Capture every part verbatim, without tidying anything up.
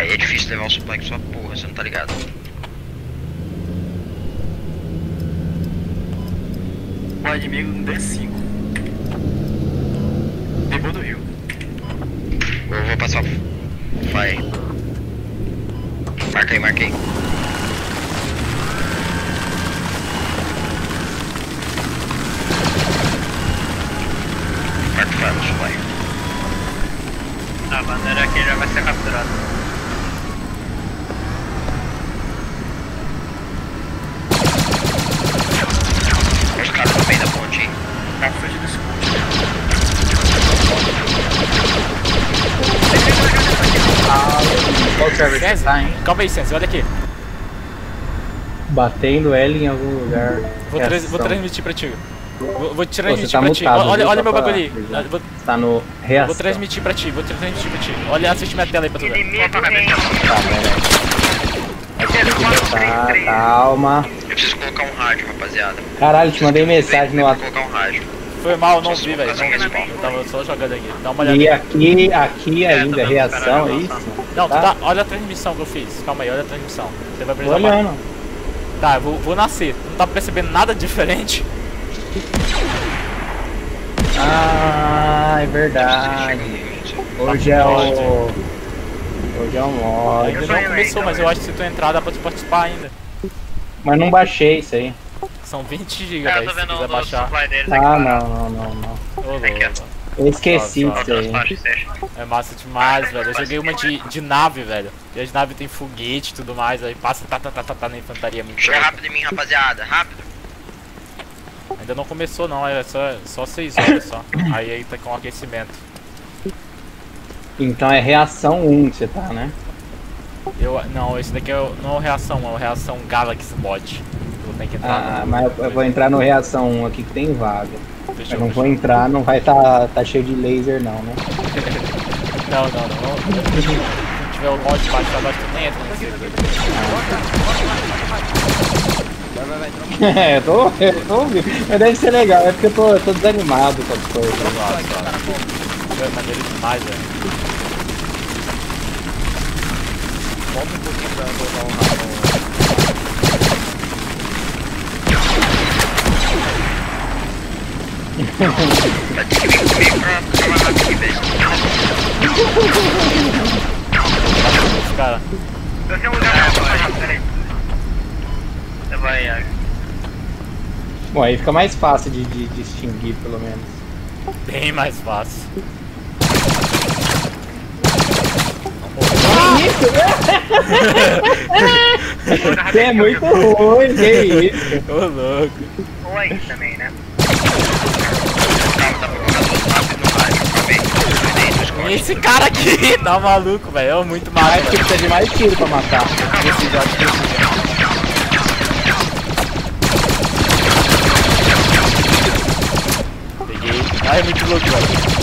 Aí é difícil levar o supply com sua porra, você não tá ligado? O inimigo no D cinco. Debou do Rio. Eu vou passar. Vai. Marca aí, marca aí. Marca o Fire, supply. A bandeira aqui já vai ser capturada. Os caras no meio da ponte, hein? Na frente do escudo. Qual server que você tá, hein? Calma aí, Sense, olha aqui. Batendo L em algum lugar. Vou, tra Reação. vou transmitir pra ti. Vou, vou Pô, transmitir você tá pra ti. mutado, Olha, viu? olha Só meu pra bagulho aí. avisar. Vou, Tá no reação. vou transmitir pra ti, vou transmitir pra ti. Olha, assiste minha tela aí pra tu ver. Inimigo Tá, peraí. Tá, calma. Eu preciso colocar um rádio, rapaziada. Caralho, te mandei mensagem no Vou WhatsApp. colocar um rádio. Foi mal, não Só vi, se velho. for Não vi. fazer um Eu tava só jogando aqui. Dá uma olhada E aí. aqui, aqui ainda, vendo, reação, caralho, é isso? Não, tu tá? tá, olha a transmissão que eu fiz. Calma aí, olha a transmissão. Você vai Tô precisar. olhando. Tá, eu vou, vou nascer. Não tá percebendo nada diferente? Ah, é verdade. Hoje é o... Hoje é o mod. Ainda não começou, mas eu acho que se tu entrar dá pra tu participar ainda. Mas não baixei isso aí. São vinte gigas, É, eu velho, tô se vendo quiser o baixar. supply deles aqui. Ah, não, não, não, não. Ô, louco. Eu esqueci Só, só, disso aí. Transporte station. É massa demais, velho. Eu joguei uma de, de nave, velho. E as naves tem foguete e tudo mais, aí passa tá, tá, tá, tá, tá na infantaria muito Chega louca. rápido em mim, rapaziada. Rápido. Ainda não começou não, é só, só seis horas só. Aí aí tá com aquecimento. Então é reação um que você tá, né? Eu, não, esse daqui é, o- não é o reação um, é o reação Galaxy Mod. Eu tenho que entrar Ah, no- mas eu, eu vou entrar no reação um aqui que tem vaga. Deixa Eu eu não ver. vou entrar, não vai tá, tá cheio de laser não, né? Não, não, não. não. Se não tiver o mod baixado, acho que tu nem entra nesse aqui. É, eu tô, eu tô ouvindo. Mas deve ser legal, é porque eu tô, eu tô desanimado com as coisas. É maneiro demais, velho. Volta um pouquinho pra colocar um rabo. Vai ter que vir comigo pra fazer uma rápida aqui, velho. Os caras. Eu tenho um lugar pra baixar, peraí. Você vai, Iago. Bom, aí fica mais fácil de, de distinguir, pelo menos. Bem mais fácil. Você é muito ruim, que isso? Ô louco. Ou aí também, né? Calma, dá pra colocar duas rápido no rádio. Acabei. Cuidei dos E cortes. esse cara aqui tá maluco, velho. É muito Mas massa, que velho. precisa de mais tiro pra matar. Esse jogo precisa. Peguei. Ai, é muito louco, velho.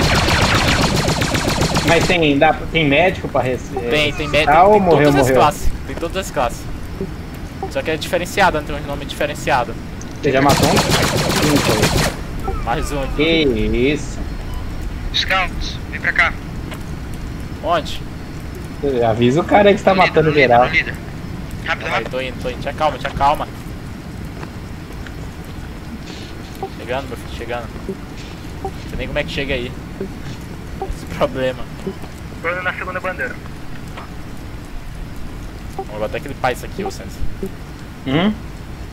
Mas tem, dá, tem médico pra receber? Tem, tem médico. Ah, ou Tem morreu, todas as morreu? classes. Tem todas as classes. Só que é diferenciado, tem um nome diferenciado. Você já matou um? Cinco aí. Mais um aqui. Que isso? Scouts, vem pra cá. Onde? Avisa o cara aí que você tá No líder, matando no líder, geral. no líder. Rápido, Vai, rápido. tô indo, tô indo. Te acalma, te acalma. Chegando, meu filho, chegando. Não sei nem como é que chega aí. Esse problema. Tô indo na segunda bandeira. Vamos botar aquele pai isso aqui, ô Sense. Hum?